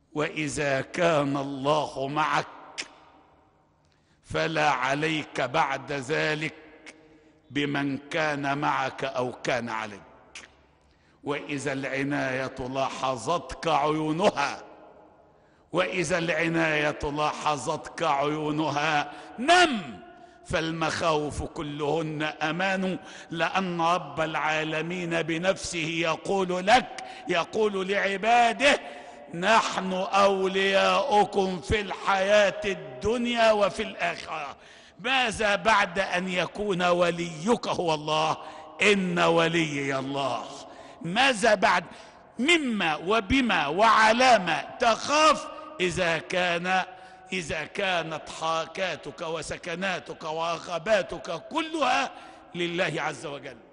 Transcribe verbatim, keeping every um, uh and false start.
وإذا كان الله معك فلا عليك بعد ذلك بمن كان معك أو كان عليك. وإذا العناية لاحظتك عيونها وإذا العناية لاحظتك عيونها نم، فالمخاوف كلهن أمان، لأن رب العالمين بنفسه يقول لك، يقول لعباده: نحن أولياؤكم في الحياة الدنيا وفي الآخرة. ماذا بعد أن يكون وليك هو الله؟ إن وليي الله. ماذا بعد؟ مما وبما وعلامة تخاف إذا كان إذا كانت حركاتك وسكناتك ورغباتك كلها لله عز وجل.